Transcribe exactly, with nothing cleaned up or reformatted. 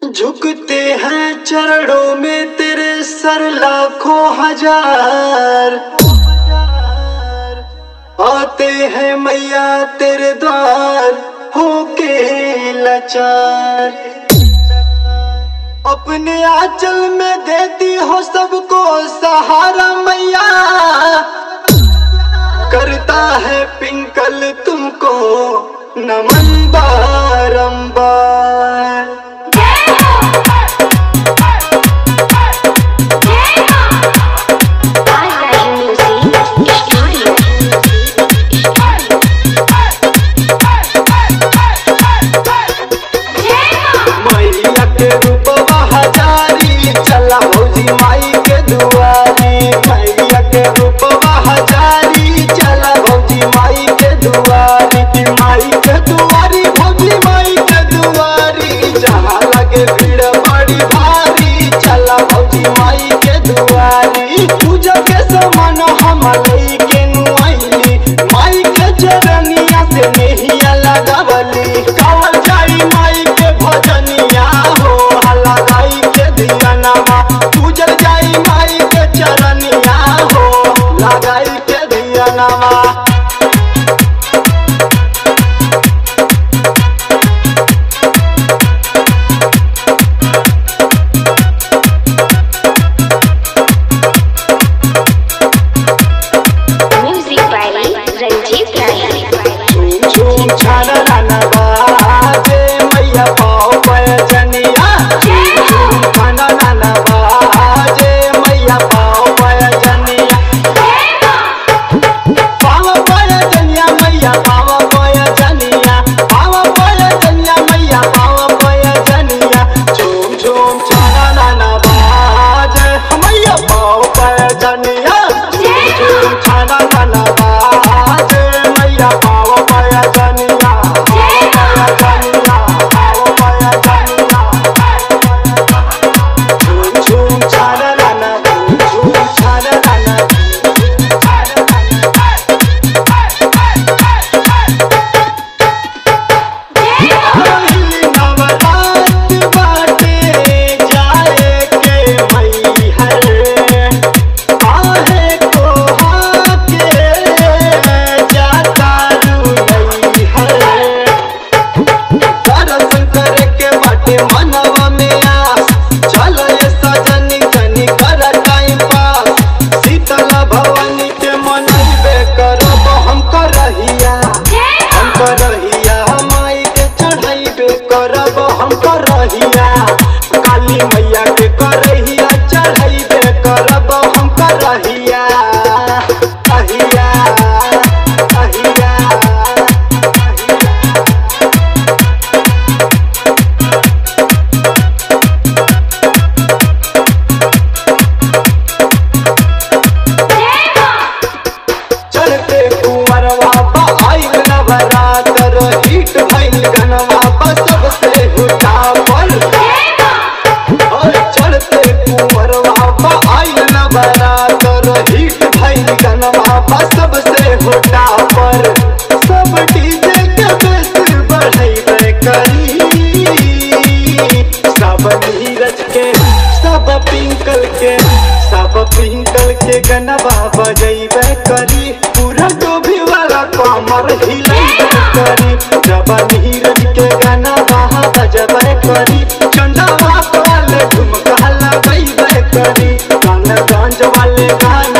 झुकते हैं चरणों में तेरे सर लाखों हजार, आते हैं मैया तेरे द्वार होके लाचार। अपने आंचल में देती हो सबको सहारा मैया, करता है पिंकल तुमको नमन बारंबार। मैया के रूपवा हजारी चला भौजी माई के दुआरी, मैया के रूपवा हजारी चला भौजी माई के दुआरी, माई के दुआरी भौजी माई के दुआरी, जहाँ लगे भीड़ बड़ी भारी चला भौजी माई के दुआरी। पूजा के समान हम लेके नुआइली, माई के चरनिया से नहिया लगावली, गावल जाई माई के भजनिया हो लगाई के दियनमा, पूजल जाई माई के चरनिया हो लगाई के दियनमा। झूम छाना नाना बाजे मैया पाओ पयजनिया, झूम छाना नाना बाजे मैया पाओ पयजनिया, पाओ पयजनिया मैया पाओ पयजनिया, पाओ पयजनिया मैया पाओ पयजनिया। झूम झूम छाना नाना बाजे मैया पाओ पयजनिया, झूम छाना नाना बाजे मैया पाओ पयजनिया, पयजनिया पाओ पयजनिया। झूम झूम छाना नाना झूम छाना नाना पहिली नवरात बाटे जाए के मैहर, आहे को हाके जाता रुई हर, दर्शन करे के बाटे मनवा में आस, चल ये सजनी जनी कर टाइम पास, शीतला भवानी के मनइबे करब हम करहिया, हम करहिया माई के चढ़ाइबे करब हम करहिया, काली मैया के करहिया चढ़ाइबे करब हम करहिया, कहिया कहिया चलते कुंवरवा आइल नवरातर, हिट भइल गनवा सबसे हुटापल, और चलते कुंवरवा आइल नवरातर, हिट भइल गनवा सबसे हुटापल, सब डीजे के बेस बढ़ाइबे करी, सब नीरज के सब पिंकल के सब पिंकल के गनवा बजैबे करी, पूरा डोभी वाला कमर हिलैबे करी, जब नीरज के गनवा बजबे करी, चंदवा वाले झुमका लगैबे करी, गान गंज वाले गाना